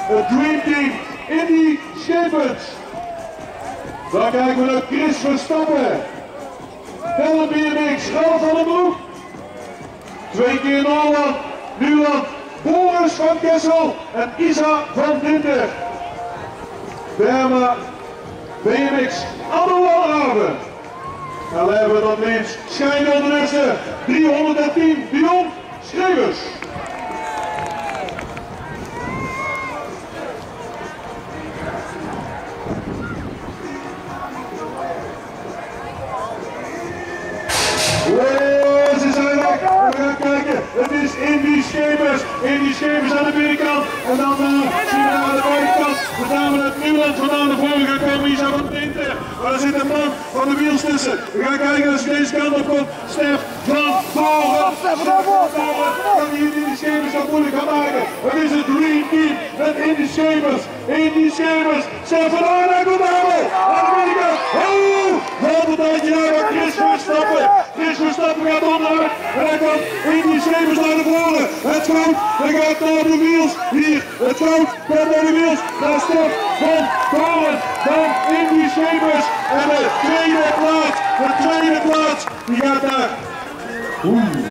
het Dream Team Indy Schepers. Dan kijken we naar Chris Verstappen. Helle BMX, Ralf van den Broek. 2 keer Noorland, Nuland, Boris van Kessel en Isa van Dinter. Berma, BMX, Anne Walraven. En dan hebben we dan links Schijnel de Russen, 310 Dion Schreeuwers. Ze zijn weg. We gaan kijken. Het is Indy Schepers. Indy Schepers aan de binnenkant. En dan zien we aan de buitenkant de dame uit Nieuwland vandaan naar voren gaan komen. Isa van Dinter. Maar er zit een man van de wiels tussen. We gaan kijken als je deze kant op komt. Stef van Voren. Kan die Indy Schepers dat moeilijk gaan maken. Het is het Dream Team met Indy Schepers. Indy Schepers. Stef van Voren komt aan de binnenkant. Wat een tijdje naar Chris Verstappen. Chris Verstappen gaat onderuit. En dan komt Indy Schepers naar de voren. Het goud, hij gaat naar de wiels. Hier, het goud komt naar de wiels. Daar Stef van Voren. Dan Indy Schepers. En de tweede plaats, die gaat daar.